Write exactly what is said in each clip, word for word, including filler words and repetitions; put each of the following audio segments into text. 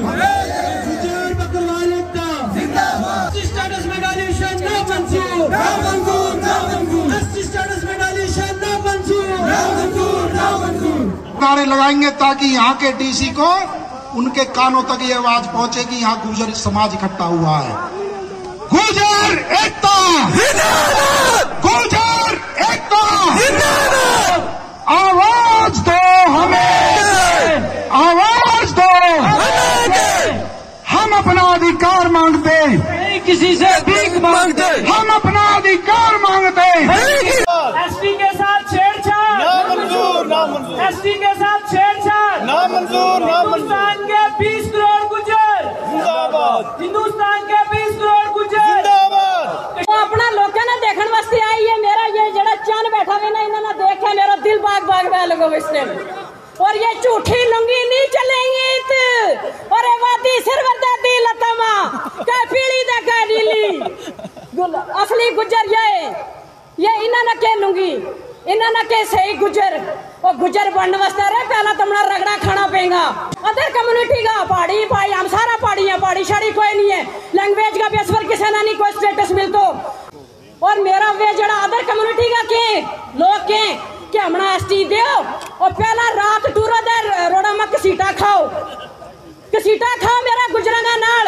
गुजर बकरवाल एकता जिंदाबाद। स्टेटस में डाली शान ना मंजूर, ना मंजूर, ना मंजूर। स्टेटस में डाली शान ना मंजूर, ना मंजूर, ना मंजूर। नारे लगाएंगे ताकि यहाँ के डीसी को उनके कानों तक ये आवाज पहुंचे कि यहाँ गुर्जर समाज इकट्ठा हुआ है। गुर्जर एकता जिंदाबाद, गुर्जर एकता जिंदाबाद। आवाज दो हमें, आवाज दो हमें। हम अपना अधिकार मांगते, नहीं किसी से भीख मांगते। हम अपना अधिकार मांगते। एसटी के साथ छेड़छाड़ ना मंजूर, ना मंजूर। एसटी के साथ छेड़छाड़ ना मंजूर, ना मंजूर। हिंदुस्तान के बीस करोड़ गुजर जिंदाबाद, हिंदुस्तान के बीस करोड़ गुजर जिंदाबाद। तो अपना लोगों ने देखने वास्ते आई है। मेरा ये जरा चांद बैठा हुआ ना, इन्होंने देखे मेरा दिल बाग बाग बह लगो इसने। और ये झूठी लुंगी नहीं चलेंगी और वादी सिरवरदादी लतामा क्या पीली दा का नीली असली गुजर ये ये इन्होंने के लुंगी, इन्होंने के सही गुजर। और गुजर बनने वास्ते रे पहला तुमने रगड़ा खाना पेगा। अदर कम्युनिटी का पहाड़ी भाई हम सारा पहाड़ी है, पहाड़ी शाड़ी कोई नहीं है। लैंग्वेज का बेस पर किसी ना नहीं कोई स्टेटस मिलतो। और मेरा वे जड़ा अदर कम्युनिटी का के लोग के कि हमना एसटी दो और पहला रात टूरो दे रोड़ा में कसीटा खाओ, कसीटा खाओ मेरा गुजरांगा नाल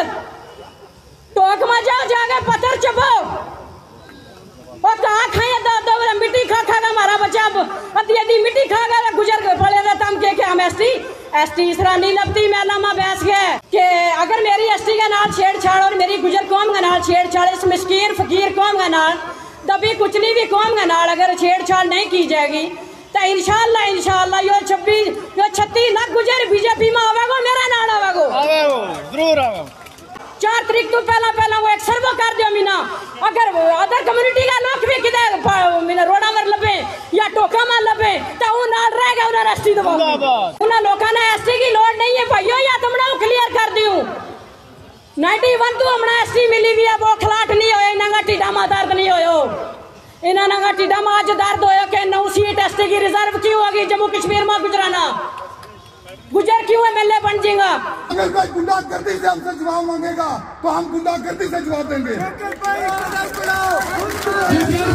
टोक में जाओ जाके पत्थर चबो और कहा खाए दो दो मिट्टी खा खा का हमारा बच्चा अति अति मिट्टी खा गया गुजर पड़े रहता हम के, के हम एसटी एसटी इस तरह नहीं लगती। मैं लामा बैस गया कि अगर मेरी एसटी का नाल छेड़छाड़ और मेरी गुजर कौम का नाल छेड़छाड़, इस मिस्कीन फकीर कौम का नाल दबी कुचली भी कौम का नाल अगर छेड़छाड़ नहीं की जाएगी तो इंशाल्लाह इंशाल्लाह यो छब्बीस यो छत्तीस लाख गुजर बीजेपी में आवेगो, मेरा नाल आवेगो आवेगो जरूर आवेगो। चार तारीख तो पहला पहला वो एक सर्वे कर दिया मीना। अगर अदर कम्युनिटी का लोग भी किधर मीना रोड़ा में लबे या टोका में लबे तो वो नाल रह गया उन्हें एसटी दबा। उन्हें लोगों ने एसटी की लोड नहीं है भाइयों, या तुमने क्लियर कर दी हूँ नाइन्टी वन तो हमने एसटी मिली भी है। वो खिलाट नहीं हो इन्हें टीडा में दर्द नहीं हो, इन्होंने टीडा में आज दर्द हो कि नौ सीट एसटी की रिजर्व क्यों होगी जम्मू कश्मीर में गुजराना गुजर क्यों है एमएलए बन जाएगा। अगर कोई गुंडागर्दी से हमसे जवाब मांगेगा तो हम गुंडागर्दी से जवाब देंगे।